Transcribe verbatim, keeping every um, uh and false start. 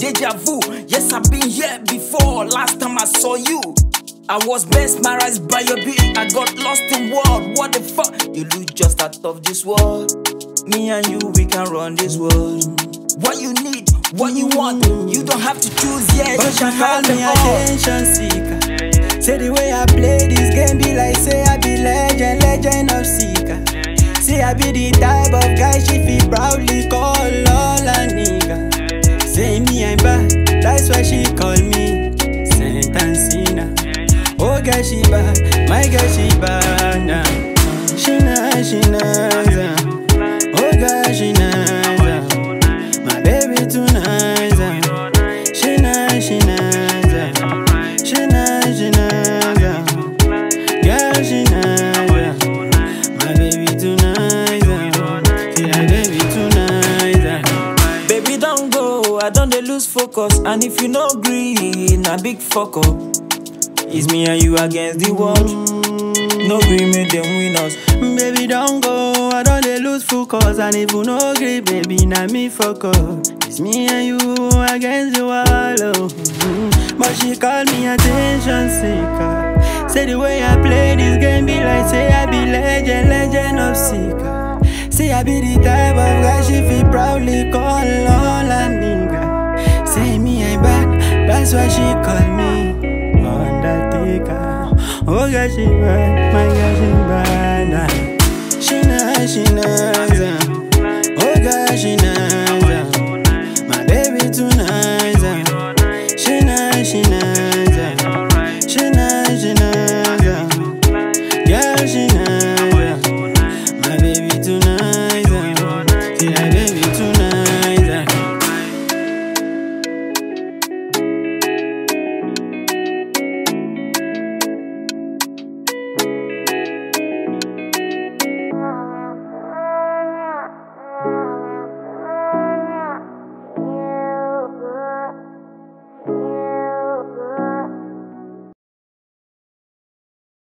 deja vu. Yes, I've been here before. Last time I saw you, I was mesmerized by your beauty. I got lost in world. What the fuck? You look just out of this world. Me and you, we can run this world. What you need, what you want, you don't have to choose yet. But you call me attention seeker. Say the way I play this game be like say I be legend, legend of seeker. Say I be the type of guy she feel proudly call all a nigga. Say me I'm bad, that's why she call me Saint Ancina. Oh girl she bad, my girl she bad now. She nice, she nice, uh. Oh girl she nice, uh. My baby too nice, uh. She nice, she nice, uh. She nice, she nice, uh. Girl she nice, uh. My baby too nice, uh. See my baby too nice, uh. Baby don't go, I don't dey lose focus. And if you no green, na big fuck up. It's me and you against the world. No green make them win us. Baby don't go, I don't dey lose focus. And if you no agree, baby, na me fuck up. It's me and you against the world, oh. mm-hmm. But she call me attention seeker. Say the way I play this game be like say I be legend, legend of seeker. Say I be the type of guy she feel proudly call all a nigga. Say me I'm bad, that's why she call me Undertaker. Oh girl she bad, my girl she